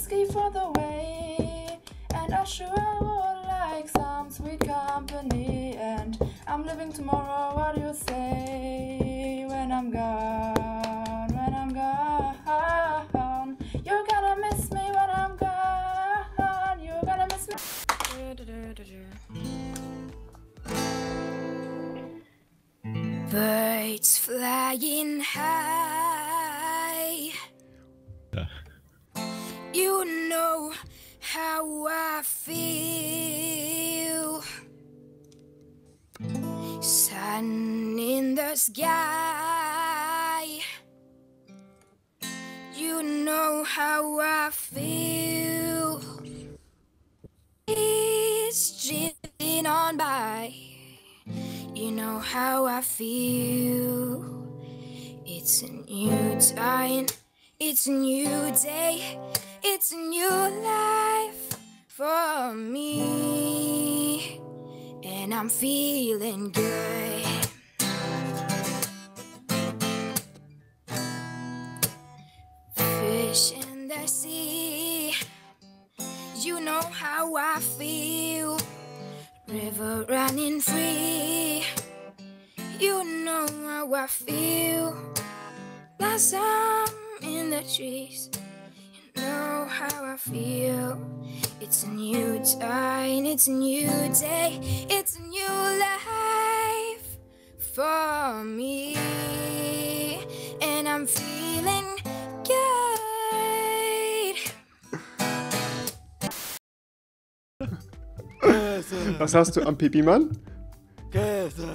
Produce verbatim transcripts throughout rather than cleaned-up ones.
whiskey for the way, and I sure would like some sweet company. And I'm living tomorrow, what do you say? When I'm gone, when I'm gone, you're gonna miss me when I'm gone. You're gonna miss me. Birds flying high. Ja. You know how I feel. Sun in the sky. You know how I feel. It's drifting on by. You know how I feel. It's a new time. It's a new day. It's a new life for me. And I'm feeling good. Fish in the sea. You know how I feel. River running free. You know how I feel. Blossom in the trees. You know how I feel. It's a new time. It's a new day. It's a new life for me. And I'm feeling good. Was hast du am Pipi, Mann? Käse.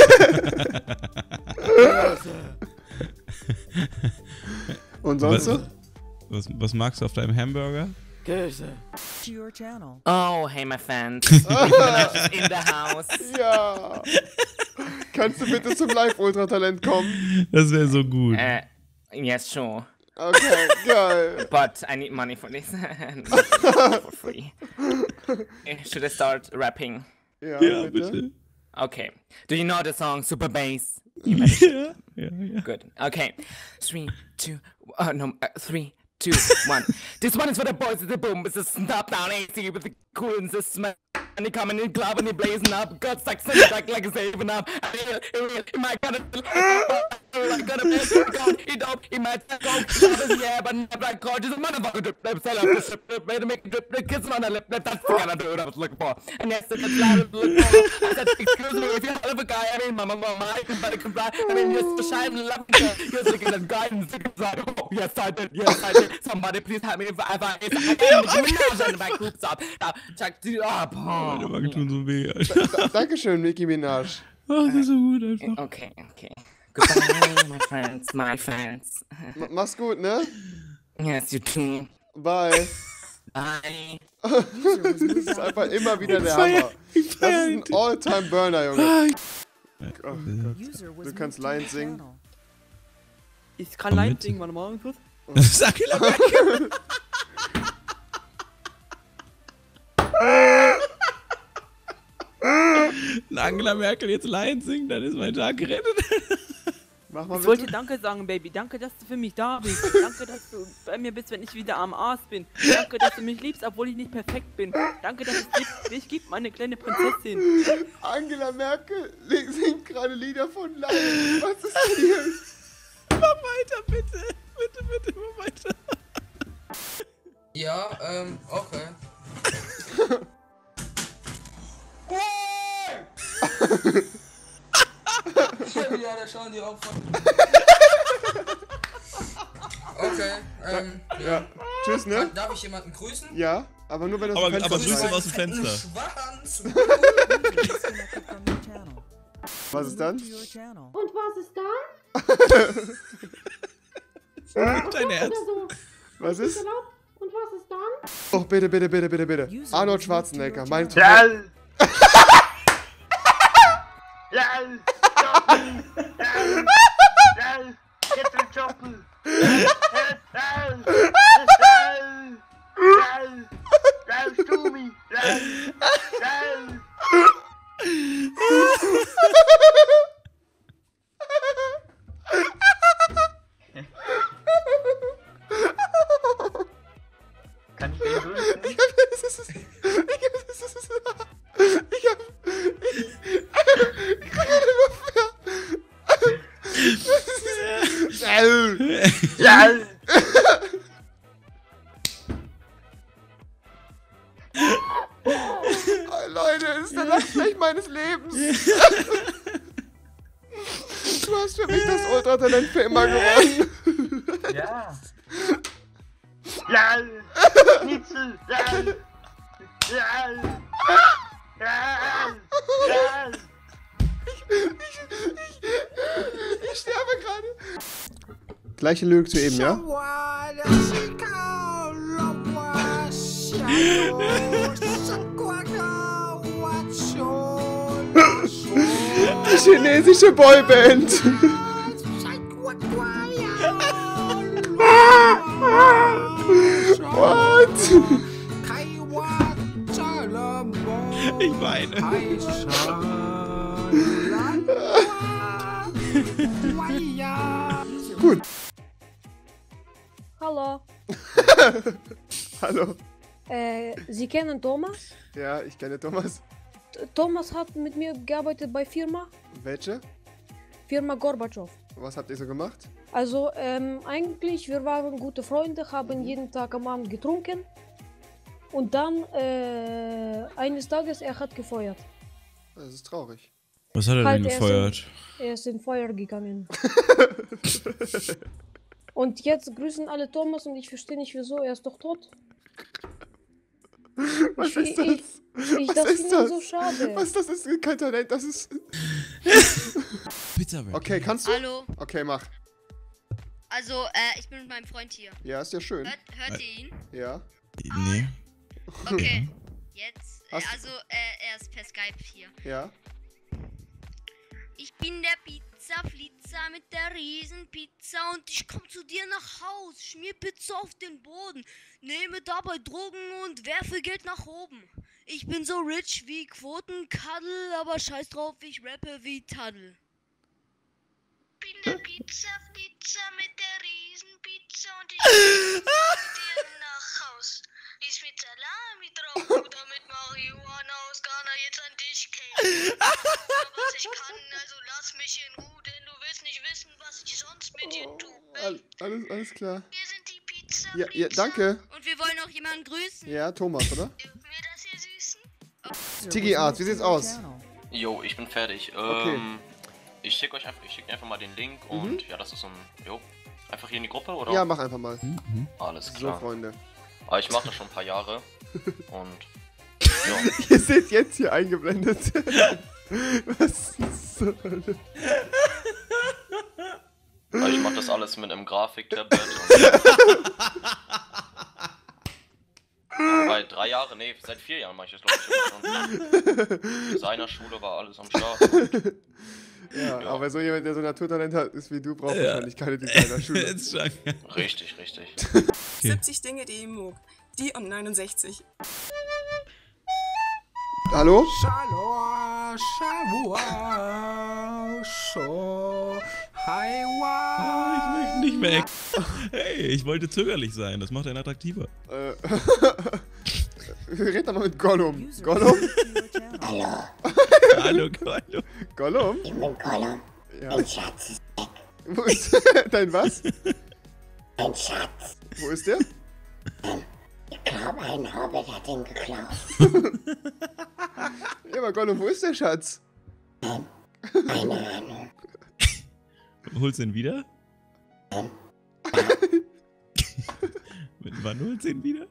Und sonst so? Was, was magst du auf deinem Hamburger? Käse. Oh, hey, my fans. In the house. Ja. Kannst du bitte zum Live-Ultratalent kommen? Das wäre so gut. Uh, yes, sure. Okay, geil. But I need money for this. For free. Should I start rapping? Ja, Ja, bitte. bitte. Okay. Do you know the song Super Bass? Ja, ja, ja. Good. Okay. Three, two, uh, no, uh, three, two, one. This one is for the boys at the boom. It's a snap down A C with the cool and the smell. And they coming in club and they blazing up. God's like singing like like it's saving up. He might got a like got a God, he don't, he might go. Yeah, but never like God, just a motherfucker drip, drip, sell up the strip, made him make drip, drip, kiss on the lip, that's the kind of dude I was looking for. And yes, it's a loud look for. I said, excuse me, if you have a guy, I mean, mama, mama, I can better comply. I mean, just a shy and love, you're looking at guy and sticking like, oh, yes, I did, yes, I did. Somebody please help me if I, if I, if I can, but you know, in my groups up. Check the up. Meine Wangen tun so weh, Alter. Da, Dankeschön, Nicki Minaj. Ach, das ist so gut einfach. Okay, okay. Goodbye, my friends, my fans. M mach's gut, ne? Yes, you too. Bye. Bye. Das ist einfach immer wieder der Hammer. Das ist ein All-Time-Burner, Junge. Oh Gott. Du kannst Lines singen. Ich kann Lines singen, warte mal kurz. Das ist Angela Merkel. Wenn Angela Merkel jetzt Lions singt, dann ist mein Tag gerettet. Mach mal Ich wollte bitte. Danke sagen, Baby. Danke, dass du für mich da bist. Danke, dass du bei mir bist, wenn ich wieder am Arsch bin. Danke, dass du mich liebst, obwohl ich nicht perfekt bin. Danke, dass es dich, dich gibt, meine kleine Prinzessin. Angela Merkel singt gerade Lieder von Lions. Was ist hier? Mach weiter, bitte. Bitte, bitte, mach weiter. Ja, ähm, okay. Ja, da schauen die Opfer. Okay, ähm, ja. Ja. Tschüss, ne? Darf ich jemanden grüßen? Ja, aber nur wenn das Aber, Fenster aber zu grüß sein. ihm aus dem Fenster. Schwanz. Was ist dann? Und was ist dann? Dein Herz. Oder so. Was ist? Erlaubt? Und was ist dann? Oh, bitte, bitte, bitte, bitte, bitte. Arnold Schwarzenegger, mein Traum. Ja! Ja! Ja! Get the chopper! Stumi! Kann grüßen. Ich hab... Ich hab... Ich hab... Ich krieg keine Luft mehr. Ja. Oh, Leute, das ist der Lachfleisch meines Lebens. Du hast für mich das Ultratalent für immer gewonnen. Ja. Ja. Schnitzel. Ja. Ja. Ja. Ja. Ich sterbe gerade. Gleiche Lyrik zu eben, ja? Die chinesische Boyband. What? Ich weine. Gut. Hallo. Hallo. Äh, Sie kennen Thomas? Ja, ich kenne Thomas. T- Thomas hat mit mir gearbeitet bei Firma. Welche? Firma Gorbatschow. Was habt ihr so gemacht? Also, ähm, eigentlich, wir waren gute Freunde, haben jeden Tag am Abend getrunken. Und dann, äh, eines Tages, er hat gefeuert. Das ist traurig. Was hat er Halt, denn er ist gefeuert? Er ist in Feuer gegangen. Und jetzt grüßen alle Thomas und ich verstehe nicht wieso, er ist doch tot. Was ich, ist das? Ich, ich, Was das ist finde ich das? so schade. Was, das ist kein Talent, das ist... Pizza Wrap. Okay, kannst du? Hallo. Okay, mach. Also, äh, ich bin mit meinem Freund hier. Ja, ist ja schön. Hört, hört ihr ihn? Ja. Nee. Okay. Jetzt, äh, Hast- also, äh, er ist per Skype hier. Ja. Ich bin der Pizza-Flitzer mit der Riesenpizza und ich komm zu dir nach Haus, schmier Pizza auf den Boden, nehme dabei Drogen und werfe Geld nach oben. Ich bin so rich wie Quotenkaddel, aber scheiß drauf, ich rappe wie Taddel. Ich bin der Pizza-Flitzer mit der Riesenpizza und ich komm zu dir nach Haus. Ist mit Salami drauf oder mit Marihuana aus Ghana jetzt an dich käme. Was ich kann, also lass mich in Ruhe, denn du willst nicht wissen, was ich sonst mit dir tue. All, alles, alles klar. Wir sind die Pizza. Ja, ja, danke. Und wir wollen auch jemanden grüßen. Ja, Thomas, oder? Dürfen wir das hier süßen? Tigi Art, wie sieht's aus? Jo, ich bin fertig. Okay. Ähm, ich schicke euch einfach, ich schicke einfach mal den Link und Mhm. ja, das ist so ein, jo, einfach hier in die Gruppe, oder? Ja, mach einfach mal. Alles So, klar. Freunde. Aber ich mache das schon ein paar Jahre und ja. Ihr seht jetzt hier eingeblendet. Was ist so? Aber ich mache das alles mit einem Grafiktablet. Und bei drei Jahren, nee, seit vier Jahren mache ich das, glaube ich, schon. Designerschule war alles am Start. Und Ja, Ja. aber so jemand, der so Naturtalent hat, ist wie du, braucht Ja. wahrscheinlich keine Designerschule. Ist schon. richtig, richtig. siebzig Dinge, die ihm mog. Die und neunundsechzig. Hallo? Shalom, Shavua, Sho, Haiwa. Ah, ich möchte nicht weg. Hey, ich wollte zögerlich sein. Das macht einen attraktiver. Äh, red doch mal mit Gollum. Gollum? Hallo. Hallo, Gollum. Gollum? Ich bin Gollum. Ja. Mein Schatz ist weg. Wo ist dein was? Mein Schatz. Wo ist der? Ich glaube, ein Hobbit hat ihn geklaut. Ja, aber Gollum, wo ist der Schatz? Keine Ahnung. Holst du ihn wieder? Wann holst du ihn wieder?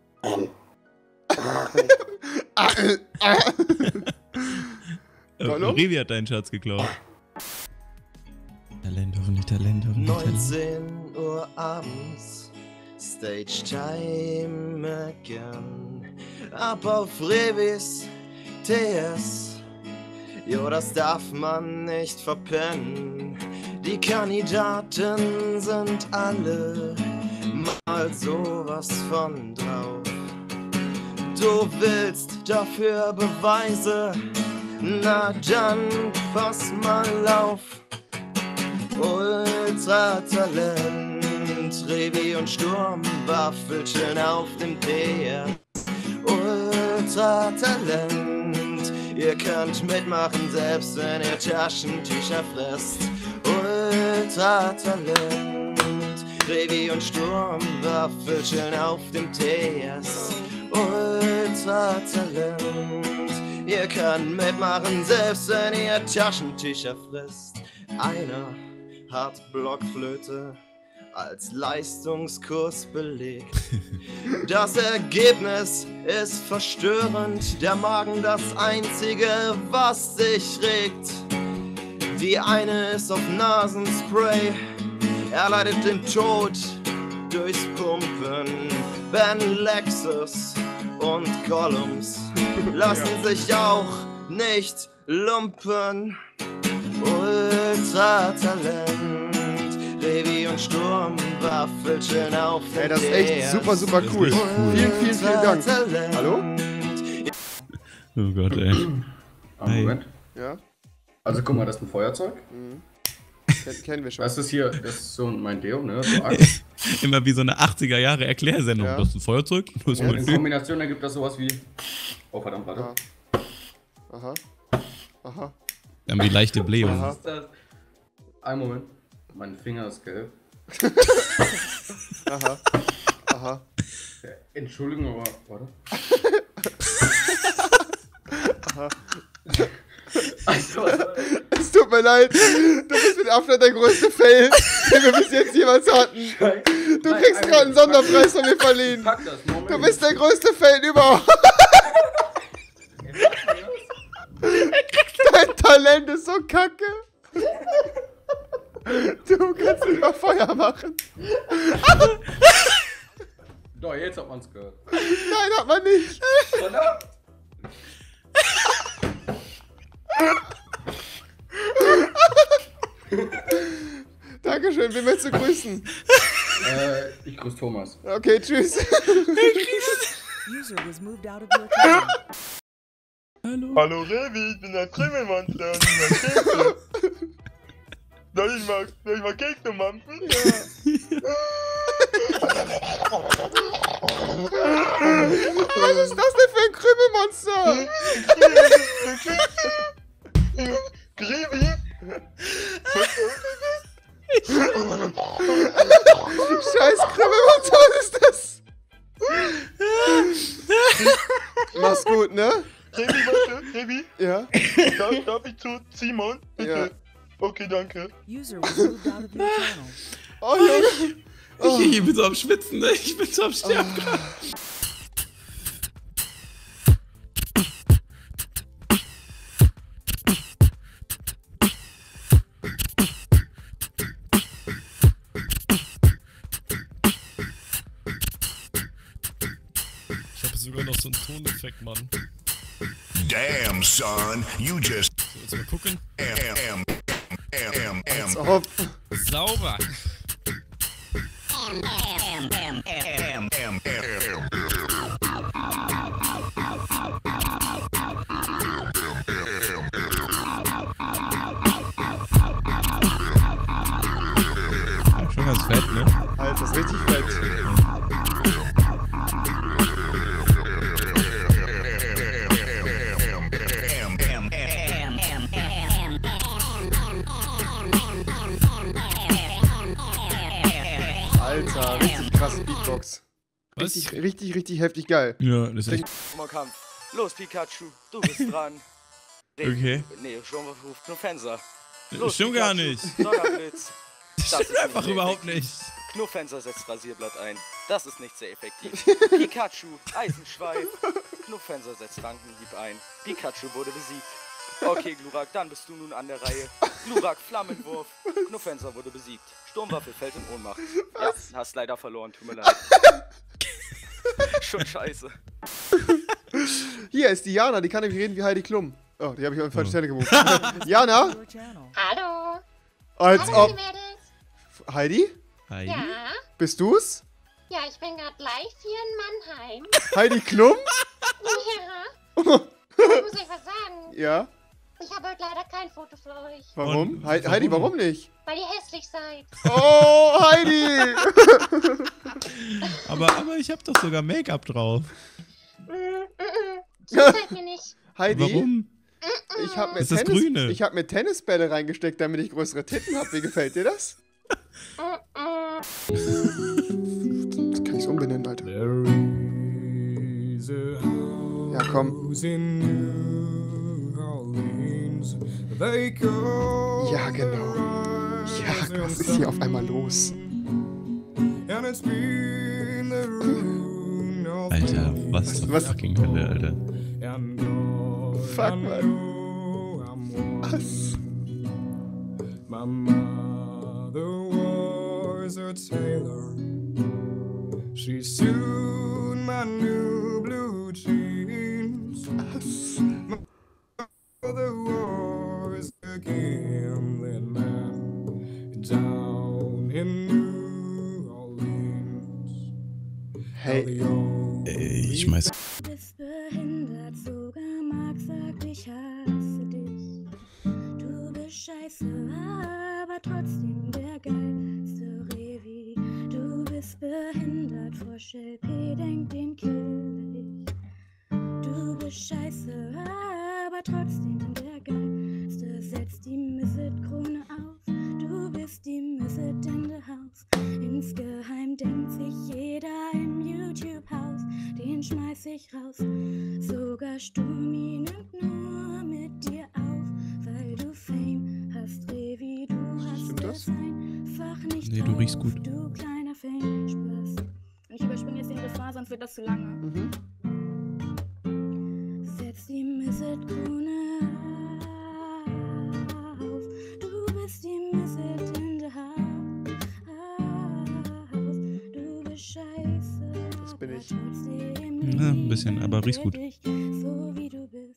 Ah, äh, ah. Gollum? Revi hat deinen Schatz geklaut. Talent, hoffentlich Talent, hoffentlich Talent. neunzehn Uhr abends, Stage Time again. Ab auf Revis T S. Jo, das darf man nicht verpennen. Die Kandidaten sind alle mal sowas von drauf. Du willst dafür Beweise? Na dann pass mal auf. Ultratalent, Revi und Sturm, Waffelchen auf dem D S. Ultratalent, ihr könnt mitmachen, selbst wenn ihr Taschentücher frisst. Ultratalent, Revi und Sturm, Waffelchen auf dem T S. Ultratalent, ihr könnt mitmachen, selbst wenn ihr Taschentücher frisst. Einer hat Blockflöte als Leistungskurs belegt. Das Ergebnis ist verstörend, der Magen das Einzige, was sich regt. Die eine ist auf Nasenspray, er leidet den Tod durchs Pumpen. Ben Lexus und Gollums lassen sich auch nicht lumpen. Ultratalent, Revi und Sturm, Waffelchen auf dem. Ey, das ist echt super, super cool. Vielen, vielen, vielen Dank. Hallo? Oh Gott, ey. Ah, Moment. Ja? Also guck mal, das ist ein Feuerzeug. Mhm. Ken kennen wir schon. Das ist hier, das ist so mein Deo, ne? So Axt. Immer wie so eine achtziger Jahre Erklärsendung. Ja. Das ist ein Feuerzeug. Das Ja, ist in mein Kombination ergibt das sowas wie... Oh, verdammt, warte. Aha. Aha. Dann die leichte Blähung. Was ist das? Ein Moment. Mein Finger ist gelb. Aha. Aha. Ja, Entschuldigung, aber... Warte. Aha. Also, es tut mir leid, du bist mit Abstand der größte Fail, den wir bis jetzt jemals hatten. Du Nein, kriegst gerade einen Sonderpreis von mir verliehen. Pack das, Moment. Du bist der größte Fail überhaupt. Dein Talent ist so kacke. Du kannst nicht mal Feuer machen. Doch, jetzt hat man's gehört. Nein, hat man nicht. Verdammt. Dankeschön, wen willst du grüßen? Äh, ich grüße Thomas. Okay, tschüss. User was moved out of your channel. Hallo. Hallo Revi, ich bin der Krümelmonster und ich mag Kekse. Soll ich mal, soll ich mal Kekse mampfen? Ja. Was ist das denn für ein Krümelmonster? Revi? Scheiß Krümelmonster, was ist das? Mach's gut, ne? Revi, warte, Revi? Ja? Darf, darf ich zu Simon? Bitte. Ja. Okay, danke. User was moved out of your channel. Oh, Junge. Oh. Ich, ich bin so am Schwitzen, ne? Ich bin so am Sterben gerade. Ich habe sogar noch so einen Toneffekt, Mann. Damn, son, you just. So, jetzt mal gucken. M, M, M, M. Als ob. Sauber. M, M, M, M, M, M. Schon ganz fett, ne? Alter, das ist richtig fett. Alter, richtig krasse Beatbox. Richtig, richtig, richtig heftig geil. Ja, das ist echt. Kampf. Los, Pikachu, du bist dran. Okay. Nee, schon ruft Knuffenser. Stimmt gar nicht. Donnerblitz. Das stimmt einfach überhaupt nicht. Knuffenser setzt Rasierblatt ein. Das ist nicht sehr effektiv. Pikachu, Eisenschweif. Knuffenser setzt Rankenhieb ein. Pikachu wurde besiegt. Okay, Glurak, dann bist du nun an der Reihe. Glurak, Flammenwurf. Knuffenser wurde besiegt. Sturmwaffe fällt in Ohnmacht. Ja, hast leider verloren, tut mir leid. Schon scheiße. Hier ist die Jana, die kann nämlich reden wie Heidi Klum. Oh, die habe ich auf die falsche Stelle gebucht. Jana? Hallo. Als Hallo, ob. die Mädels. Heidi? Heidi? Ja. Bist du's? Ja, ich bin gerade live hier in Mannheim. Heidi Klum? Ja. Ich muss euch was sagen. Ja. Ich habe heute leider kein Foto für euch. Warum? Und, He warum? Heidi, warum nicht? Weil ihr hässlich seid. Oh, Heidi! aber, aber ich hab doch sogar Make-up drauf. Mm, mm, mm. So seid ihr nicht. Heidi? Warum? Ich hab mir, Das ist das Tennis, Grüne. ich hab mir Tennisbälle reingesteckt, damit ich größere Titten hab. Wie gefällt dir das? Das kann ich umbenennen, Alter. Ja, komm. Ja, genau. Ja, was ist hier auf einmal los? Alter, was zur Was? fucking Hölle, Alter. Fuck, man. Was? My mother was a tailor. She sewed my new blue jeans. My mother was a gambling man down in New Orleans. Hey. Ey, ich schmeiß. Du bist behindert, sogar Mark sagt, ich hasse dich. Du bist scheiße, aber trotzdem der geilste Revi. Du bist behindert, Froschel P denkt, den kill ich. Du bist scheiße, aber trotzdem der geilste. Setz die Misset-Krone auf, du bist die Misset in the house. Insgeheim denkt sich jeder im YouTube-Haus, den schmeiß ich raus. Sogar Stumi nimmt nur mit dir auf, weil du Fame hast, Revi, du hast Stimmt das? es einfach nicht Nee, du drauf, riechst gut. du kleiner Fame-Spaß. Ich überspringe jetzt den Refrain, sonst wird das zu lange. Mhm. Setz die Misset-Krone auf, du bist die Misset in the house. Du bist scheiße, Das bin ich. Ja, ein bisschen, aber riechst gut. so wie du bist.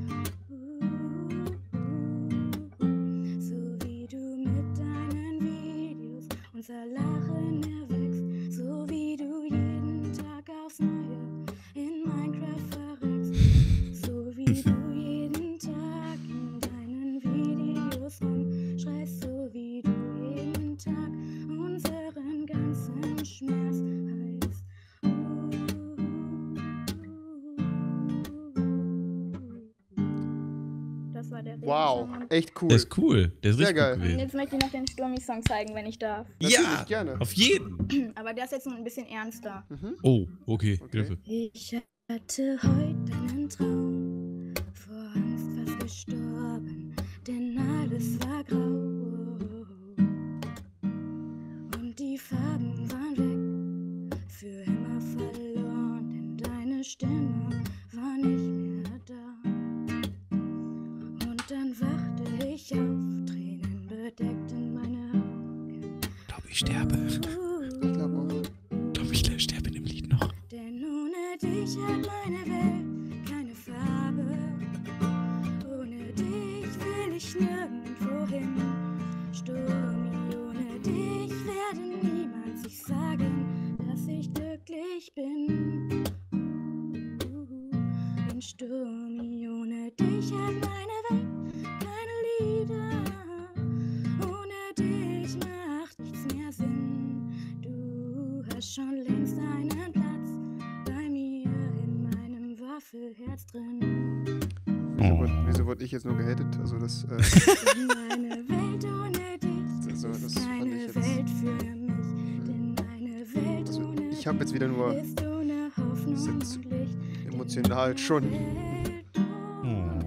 So wie du mit deinen Videos unser Lachen erwächst. So wie du jeden Tag aufs Neue in Minecraft verreckst. So wie du jeden Tag in deinen Videos rumschreist. So wie du jeden Tag unseren ganzen Schmerz heißt. Das war der Wow, echt cool. Der ist cool. Der ist Sehr richtig geil. gut Und gewesen. jetzt möchte ich noch den Sturmi-Song zeigen, wenn ich darf. Ja, gerne. auf jeden. Aber der ist jetzt noch ein bisschen ernster. Oh, okay, Hilfe. Ich hatte heute einen Traum, vor Angst fast gestorben, denn alles war grau. Und die Farben waren weg, für immer verloren, denn deine Stimme war nicht mehr da. Und dann wachte ich auf, Tränen bedeckten meine Augen. Glaub, ich sterbe. Ich glaube auch. Glaub, ich sterbe in dem Lied noch. Denn ohne dich hat meine Welt keine Farbe. Ohne dich will ich nirgendwo hin. Sturmi, ohne dich werde niemand sich sagen, dass ich glücklich bin. Und Sturmi, ohne dich hat meine Welt keine Lieder. Ohne dich macht nichts mehr Sinn. Du hast schon längst einen Platz bei mir in meinem Waffelherz drin. Wieso wurde, wieso wurde ich jetzt nur gehatet? Also das, äh, In meine Welt ohne dich also, das ist fand ich keine jetzt... Welt für mich. Denn meine Welt Also, ohne ich habe jetzt wieder nur... ist ohne Hoffnung Ist jetzt und Licht. emotional schon... Oh.